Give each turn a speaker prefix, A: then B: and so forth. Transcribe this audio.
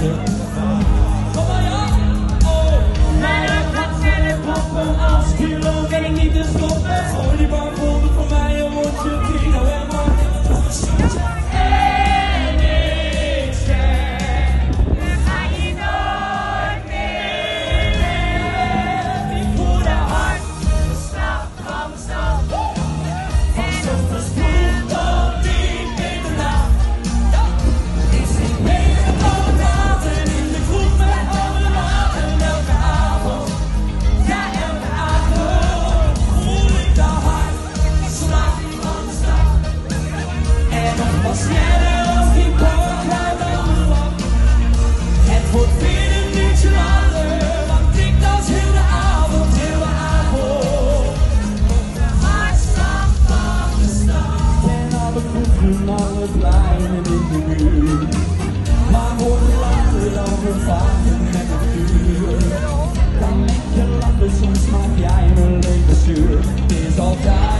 A: Kom maar ja! Oh, mijn hart gaat sneller kloppen. Als kilo ben ik niet te stoppen. Gooi die barcode voor mij en word je Tino en Martin. En ik zeg, ga je nooit meer weg. Ik voel de hartslag van de stad. Van ochtends vroeg tot diep in de nacht. Ik zing mee met alle praten in de kroeg met alle maten. Elke avond, ja elke avond, voel ik de hartslag van de stad. En nog wat sneller als die borgruid aan de lamp. Het wordt weer een uurtje later, want ik dans heel de avond, heel de avond. De hartslag van de stad. En alle kroegen, alle pleinen in de buurt. Maar worden later dan we vaten met het vuur. Dan denk je lachen, soms maak jij mijn leven zuur. Het is altijd